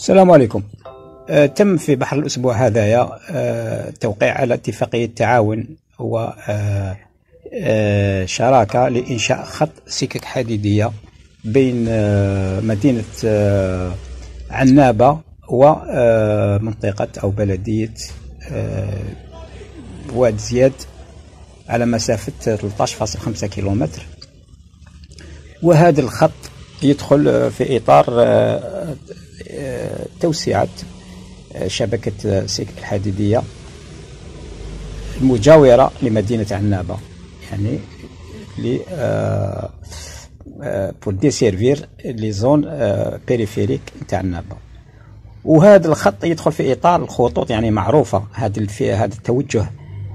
السلام عليكم. تم في بحر الأسبوع هذايا التوقيع على اتفاقية تعاون وشراكة لإنشاء خط سكك حديدية بين مدينة عنابة ومنطقة أو بلدية واد زياد على مسافة 13.5 كيلومتر. وهذا الخط يدخل في إطار توسعة شبكة السكك الحديدية المجاورة لمدينة عنابة، يعني pour desservir les zones périphériques تاع عنابة. وهذا الخط يدخل في إطار الخطوط يعني معروفة. هذا التوجه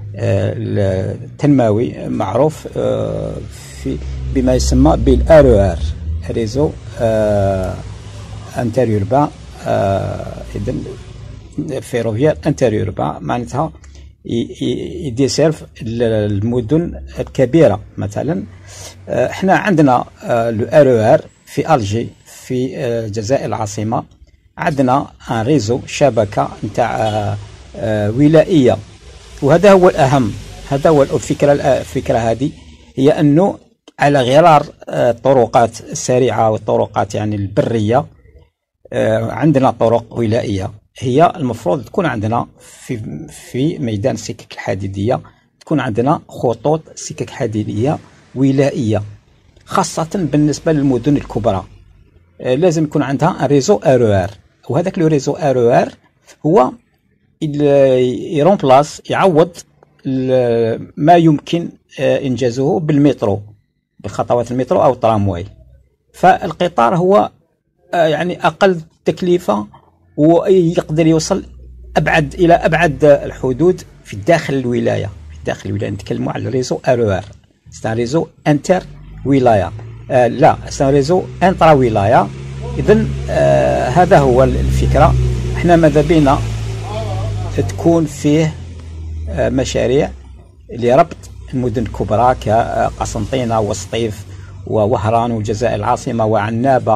التنموي معروف في بما يسمى بالRER ريزو انتريوربان، إذن فيروفيير انتريوربان، معناتها يديسيرف المدن الكبيرة. مثلا احنا عندنا الRER في ألجي في الجزائر العاصمة، عندنا ريزو شبكة نتاع ولائية، وهذا هو الأهم. هذا هو الفكرة هذه هي أنه على غرار الطرقات السريعة والطرقات يعني البرية، عندنا طرق ولائية هي المفروض تكون عندنا في ميدان السكك الحديدية، تكون عندنا خطوط سكك حديدية ولائية، خاصة بالنسبة للمدن الكبرى. لازم يكون عندها ريزو RER، وهذاك لو ريزو RER هو يرومبلاس يعوض ما يمكن إنجازه بالمترو، بخطوات المترو أو الترامواي. فالقطار هو يعني أقل تكلفة ويقدر يوصل إلى أبعد الحدود في داخل الولاية. نتكلموا على الريزو RER، سي ريزو انتر ولاية، لا سي ريزو انترا ولاية. إذن هذا هو الفكرة. احنا ماذا بينا تكون فيه مشاريع لربط المدن الكبرى كقسنطينة وسطيف ووهران والجزائر العاصمة وعنابة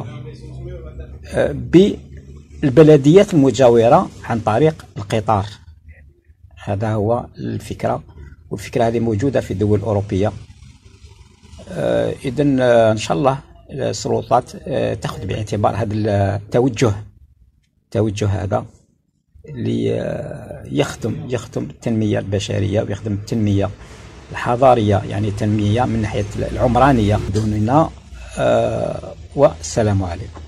بالبلديات المجاورة عن طريق القطار. هذا هو الفكرة، والفكرة هذه موجودة في الدول الأوروبية. إذن إن شاء الله السلطات تأخذ باعتبار هذا التوجه هذا يخدم التنمية البشرية ويخدم التنمية الحضارية، يعني التنمية من ناحية العمرانية دوننا. والسلام عليكم.